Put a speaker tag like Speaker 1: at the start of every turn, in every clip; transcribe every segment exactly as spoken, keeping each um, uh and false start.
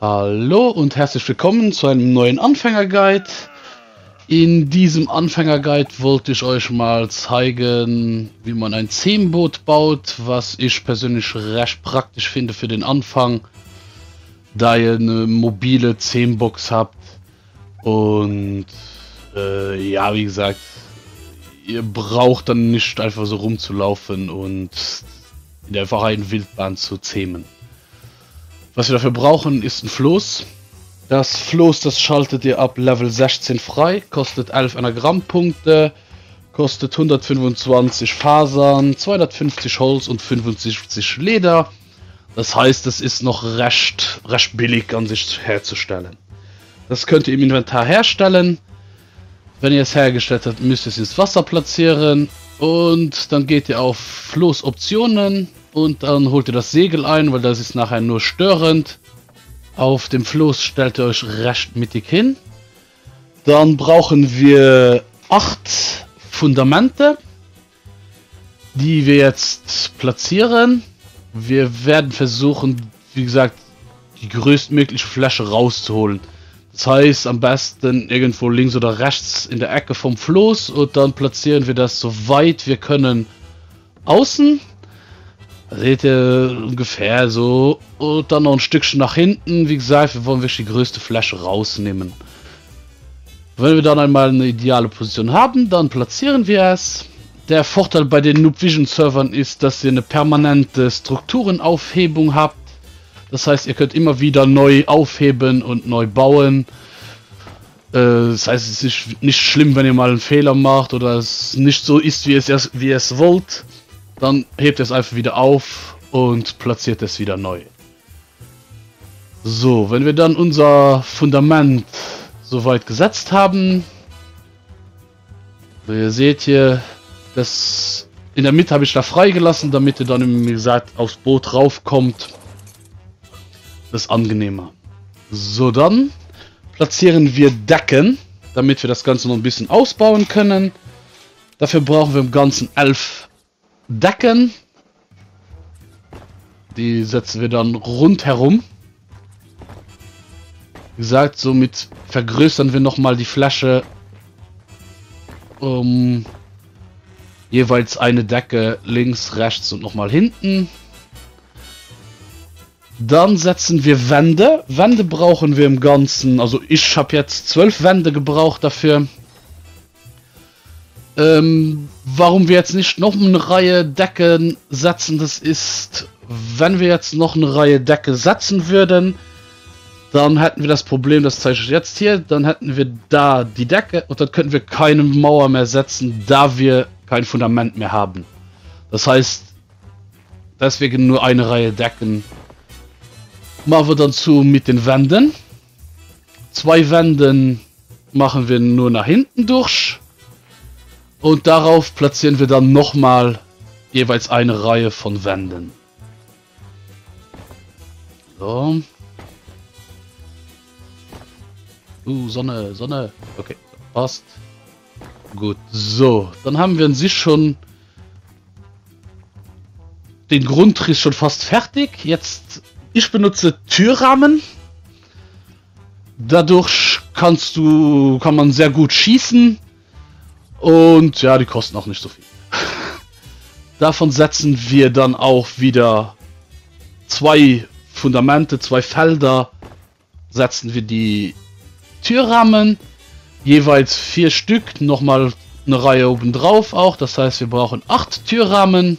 Speaker 1: Hallo und herzlich willkommen zu einem neuen Anfängerguide. In diesem Anfängerguide wollte ich euch mal zeigen, wie man ein Zehmboot baut, was ich persönlich recht praktisch finde für den Anfang, da ihr eine mobile Zehmbox habt und äh, ja, wie gesagt, ihr braucht dann nicht einfach so rumzulaufen und in der freien Wildbahn zu zähmen. Was wir dafür brauchen, ist ein Floß. Das Floß, das schaltet ihr ab Level sechzehn frei, kostet elf Anagrammpunkte, kostet hundertfünfundzwanzig Fasern, zweihundertfünfzig Holz und fünfundsiebzig Leder. Das heißt, es ist noch recht, recht billig an sich herzustellen. Das könnt ihr im Inventar herstellen. Wenn ihr es hergestellt habt, müsst ihr es ins Wasser platzieren und dann geht ihr auf Floßoptionen und dann holt ihr das Segel ein, weil das ist nachher nur störend. Auf dem Floß stellt ihr euch recht mittig hin. Dann brauchen wir acht Fundamente, die wir jetzt platzieren. Wir werden versuchen, wie gesagt, die größtmögliche Fläche rauszuholen. Das heißt, am besten irgendwo links oder rechts in der Ecke vom Floß und dann platzieren wir das so weit wir können außen. Da seht ihr ungefähr so und dann noch ein Stückchen nach hinten. Wie gesagt, wir wollen wirklich die größte Fläche rausnehmen. Wenn wir dann einmal eine ideale Position haben, dann platzieren wir es. Der Vorteil bei den Noob Vision Servern ist, dass ihr eine permanente Strukturenaufhebung habt. Das heißt, ihr könnt immer wieder neu aufheben und neu bauen. Äh, das heißt, es ist nicht, nicht schlimm, wenn ihr mal einen Fehler macht oder es nicht so ist, wie, es, wie ihr es wollt. Dann hebt ihr es einfach wieder auf und platziert es wieder neu. So, wenn wir dann unser Fundament soweit gesetzt haben. Ihr seht hier, das in der Mitte habe ich da freigelassen, damit ihr dann, wie gesagt, aufs Boot raufkommt. Das ist angenehmer. So, dann platzieren wir Decken, damit wir das Ganze noch ein bisschen ausbauen können. Dafür brauchen wir im Ganzen elf Decken. Die setzen wir dann rundherum. Wie gesagt, somit vergrößern wir nochmal die Fläche um jeweils eine Decke links, rechts und nochmal hinten. Dann setzen wir Wände. Wände brauchen wir im Ganzen. Also ich habe jetzt zwölf Wände gebraucht dafür. Ähm, warum wir jetzt nicht noch eine Reihe Decken setzen, das ist, wenn wir jetzt noch eine Reihe Decke setzen würden, dann hätten wir das Problem, das zeige ich jetzt hier, dann hätten wir da die Decke und dann könnten wir keine Mauer mehr setzen, da wir kein Fundament mehr haben. Das heißt, deswegen nur eine Reihe Decken. Machen wir dann zu mit den Wänden. Zwei Wänden machen wir nur nach hinten durch. Und darauf platzieren wir dann nochmal jeweils eine Reihe von Wänden. So. Uh, Sonne, Sonne. Okay, passt. Gut, so. Dann haben wir an sich schon den Grundriss schon fast fertig. Jetzt, ich benutze Türrahmen. Dadurch kannst du, kann man sehr gut schießen. Und ja, die kosten auch nicht so viel. Davon setzen wir dann auch wieder zwei Fundamente, zwei Felder. Setzen wir die Türrahmen. Jeweils vier Stück. Nochmal eine Reihe oben drauf auch. Das heißt, wir brauchen acht Türrahmen.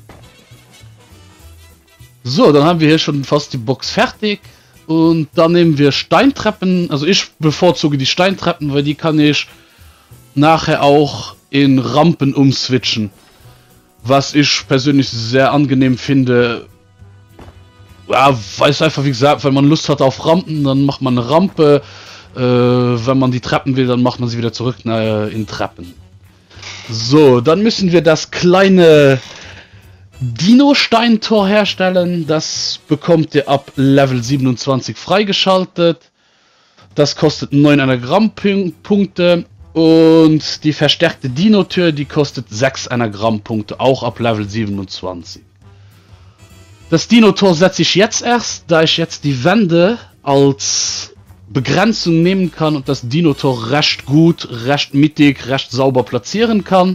Speaker 1: So, dann haben wir hier schon fast die Box fertig. Und dann nehmen wir Steintreppen. Also ich bevorzuge die Steintreppen, weil die kann ich nachher auch in Rampen umswitchen, was ich persönlich sehr angenehm finde. Ja, weiß einfach, wie gesagt, wenn man Lust hat auf Rampen, dann macht man eine Rampe. Äh, wenn man die Treppen will, dann macht man sie wieder zurück äh, in Treppen. So, dann müssen wir das kleine Dino-Steintor herstellen. Das bekommt ihr ab Level siebenundzwanzig freigeschaltet. Das kostet neun Anagrammpunkte. Und die verstärkte Dino-Tür, die kostet sechs Anagrammpunkte, auch ab Level siebenundzwanzig. Das Dino-Tor setze ich jetzt erst, da ich jetzt die Wände als Begrenzung nehmen kann und das Dino-Tor recht gut, recht mittig, recht sauber platzieren kann.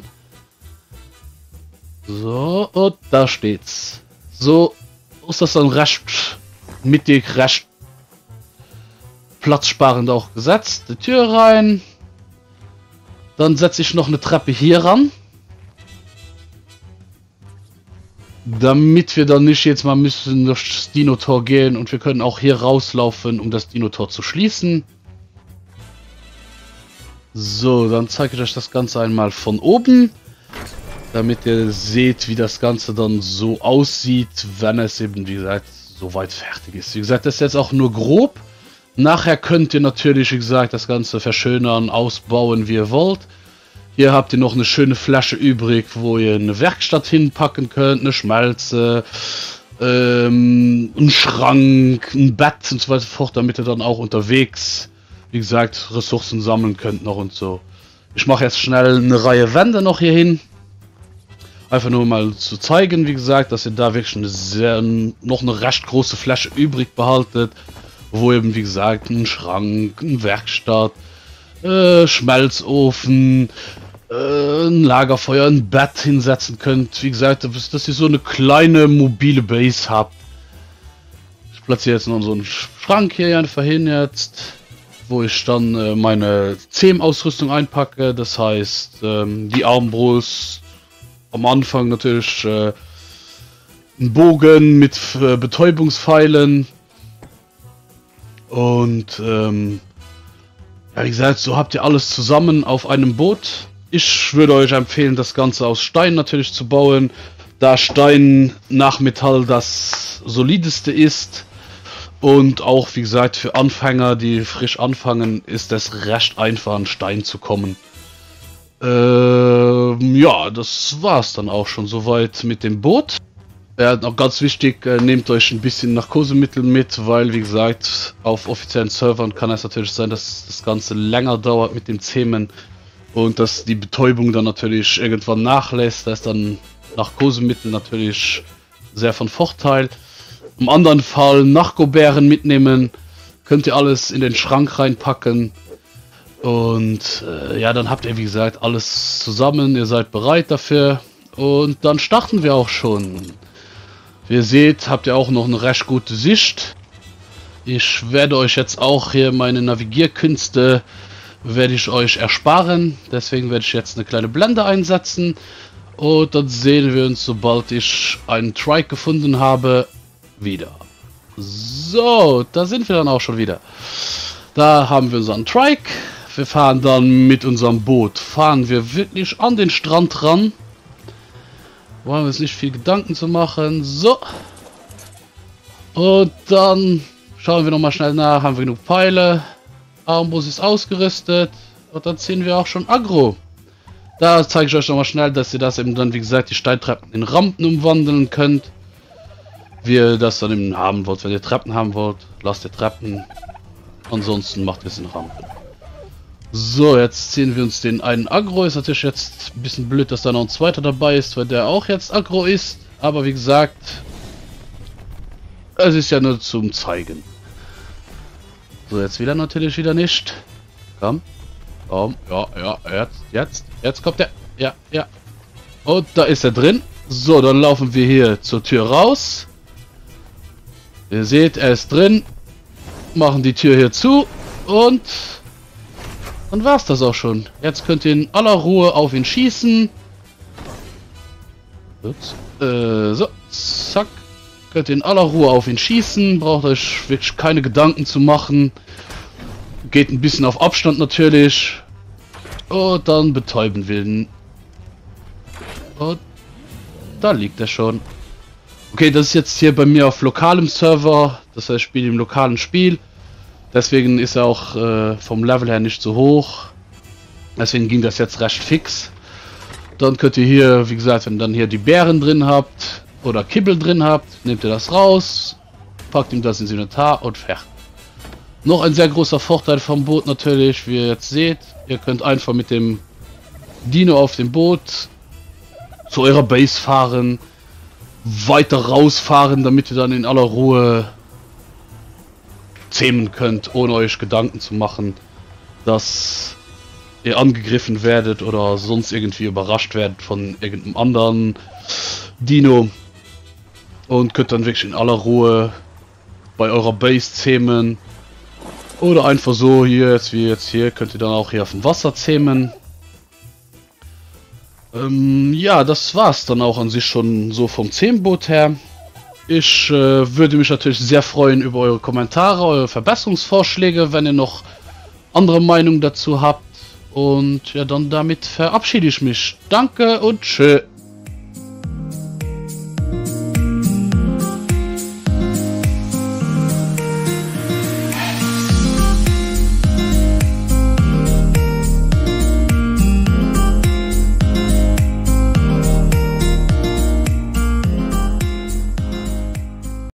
Speaker 1: So, und da steht's. So ist das dann recht mittig, recht platzsparend auch gesetzt. Die Tür rein. Dann setze ich noch eine Treppe hier ran. Damit wir dann nicht jetzt mal müssen durchs Dino-Tor gehen und wir können auch hier rauslaufen, um das Dino-Tor zu schließen. So, dann zeige ich euch das Ganze einmal von oben, damit ihr seht, wie das Ganze dann so aussieht, wenn es eben, wie gesagt, soweit fertig ist. Wie gesagt, das ist jetzt auch nur grob. Nachher könnt ihr natürlich, wie gesagt, das Ganze verschönern, ausbauen, wie ihr wollt. Hier habt ihr noch eine schöne Flasche übrig, wo ihr eine Werkstatt hinpacken könnt, eine Schmelze, ähm, einen Schrank, ein Bett und so weiter fort, damit ihr dann auch unterwegs, wie gesagt, Ressourcen sammeln könnt noch und so. Ich mache jetzt schnell eine Reihe Wände noch hier hin. Einfach nur mal zu zeigen, wie gesagt, dass ihr da wirklich eine sehr, noch eine recht große Fläche übrig behaltet, wo eben, wie gesagt, ein Schrank, eine Werkstatt, äh, Schmelzofen, äh, ein Lagerfeuer, ein Bett hinsetzen könnt. Wie gesagt, dass ihr so eine kleine mobile Base habt. Ich platziere jetzt noch so einen Schrank hier einfach hin jetzt, wo ich dann äh, meine C M-Ausrüstung einpacke. Das heißt, ähm, die Armbrust, am Anfang natürlich äh, ein Bogen mit äh, Betäubungspfeilen. Und ähm, ja, wie gesagt, so habt ihr alles zusammen auf einem Boot. Ich würde euch empfehlen, das Ganze aus Stein natürlich zu bauen, da Stein nach Metall das solideste ist. Und auch, wie gesagt, für Anfänger, die frisch anfangen, ist es recht einfach, an Stein zu kommen. Ähm, ja, das war's dann auch schon soweit mit dem Boot. Ja, noch ganz wichtig, äh, nehmt euch ein bisschen Narkosemittel mit, weil, wie gesagt, auf offiziellen Servern kann es natürlich sein, dass das Ganze länger dauert mit dem Zähmen und dass die Betäubung dann natürlich irgendwann nachlässt. Da ist dann Narkosemittel natürlich sehr von Vorteil. Im anderen Fall Narkobeeren mitnehmen, könnt ihr alles in den Schrank reinpacken und äh, ja, dann habt ihr, wie gesagt, alles zusammen, ihr seid bereit dafür und dann starten wir auch schon. Wie ihr seht, habt ihr auch noch eine recht gute Sicht. Ich werde euch jetzt auch hier meine Navigierkünste werde ich euch ersparen. Deswegen werde ich jetzt eine kleine Blende einsetzen. Und dann sehen wir uns, sobald ich einen Trike gefunden habe, wieder. So, da sind wir dann auch schon wieder. Da haben wir unseren Trike. Wir fahren dann mit unserem Boot. Fahren wir wirklich an den Strand ran. Wollen wir uns nicht viel Gedanken zu machen. So. Und dann schauen wir noch mal schnell nach. Haben wir genug Pfeile. Armbrust ist ausgerüstet. Und dann ziehen wir auch schon Agro. Da zeige ich euch noch mal schnell, dass ihr das eben dann, wie gesagt, die Steintreppen in Rampen umwandeln könnt. Wie ihr das dann eben haben wollt. Wenn ihr Treppen haben wollt, lasst ihr Treppen. Ansonsten macht ihr es in Rampen. So, jetzt ziehen wir uns den einen Agro. Ist natürlich jetzt ein bisschen blöd, dass da noch ein zweiter dabei ist, weil der auch jetzt Agro ist. Aber wie gesagt, es ist ja nur zum Zeigen. So, jetzt wieder natürlich wieder nicht. Komm. Komm. Ja, ja, jetzt, jetzt, jetzt kommt der. Ja, ja. Und da ist er drin. So, dann laufen wir hier zur Tür raus. Ihr seht, er ist drin. Machen die Tür hier zu. Und dann war's das auch schon. Jetzt könnt ihr in aller Ruhe auf ihn schießen. Ups. Äh, so, zack. Könnt ihr in aller Ruhe auf ihn schießen. Braucht euch wirklich keine Gedanken zu machen. Geht ein bisschen auf Abstand natürlich. Und dann betäuben wir ihn. Und da liegt er schon. Okay, das ist jetzt hier bei mir auf lokalem Server. Das heißt, ich spiele im lokalen Spiel. Deswegen ist er auch äh, vom Level her nicht so hoch. Deswegen ging das jetzt recht fix. Dann könnt ihr hier, wie gesagt, wenn ihr dann hier die Beeren drin habt oder Kibbel drin habt, nehmt ihr das raus, packt ihm das ins Inventar und fertig. Noch ein sehr großer Vorteil vom Boot natürlich, wie ihr jetzt seht. Ihr könnt einfach mit dem Dino auf dem Boot zu eurer Base fahren, weiter rausfahren, damit ihr dann in aller Ruhe zähmen könnt, ohne euch Gedanken zu machen, dass ihr angegriffen werdet oder sonst irgendwie überrascht werdet von irgendeinem anderen Dino, und könnt dann wirklich in aller Ruhe bei eurer Base zähmen. Oder einfach so hier, jetzt wie jetzt hier, könnt ihr dann auch hier auf dem Wasser zähmen. Ähm, ja, das war's dann auch an sich schon so vom Zähmboot her. Ich äh, würde mich natürlich sehr freuen über eure Kommentare, eure Verbesserungsvorschläge, wenn ihr noch andere Meinungen dazu habt. Und ja, dann damit verabschiede ich mich. Danke und tschö.